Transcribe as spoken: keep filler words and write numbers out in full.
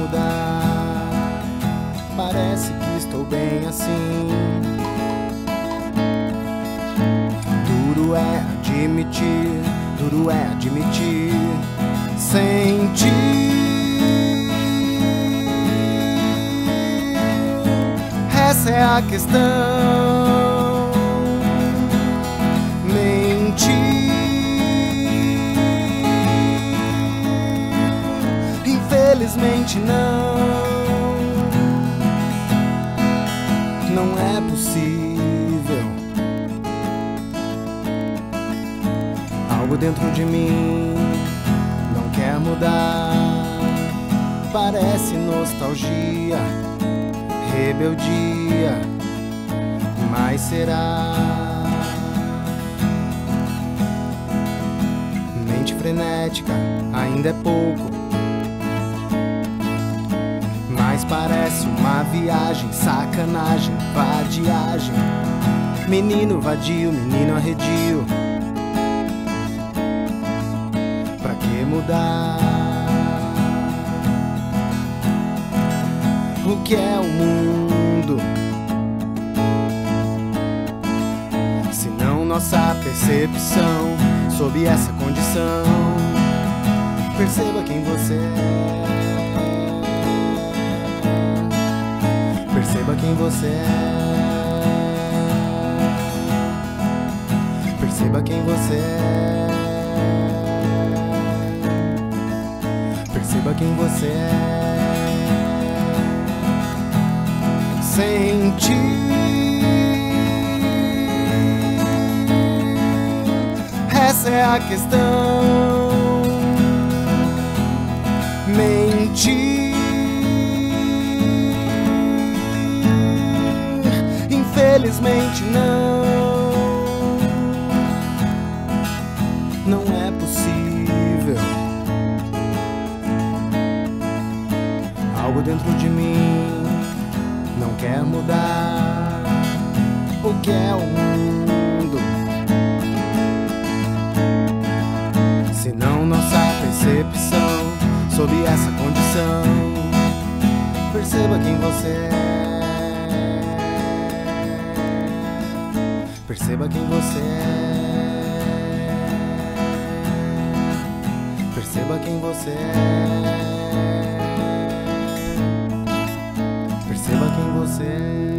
mudar. Parece que estou bem assim. Duro é admitir, duro é admitir, sentir. Essa é a questão. Mentir, infelizmente não, não é possível. Algo dentro de mim não quer mudar. Parece nostalgia, rebeldia, mas será? Mente frenética, ainda é pouco, mas parece uma viagem, sacanagem, vadiagem. Menino vadio, menino arredio. Pra que mudar? O que é o mundo, se não nossa percepção sob essa condição? Perceba quem você é. Perceba quem você é. Perceba quem você é. Perceba quem você é. Sentir, essa é a questão. Mentir, infelizmente não, não é possível. Algo dentro de mim não quer mudar. O que é o mundo, se não nossa percepção sob essa condição? Perceba quem você é. Perceba quem você é. Perceba quem você é. Perceba quem você é.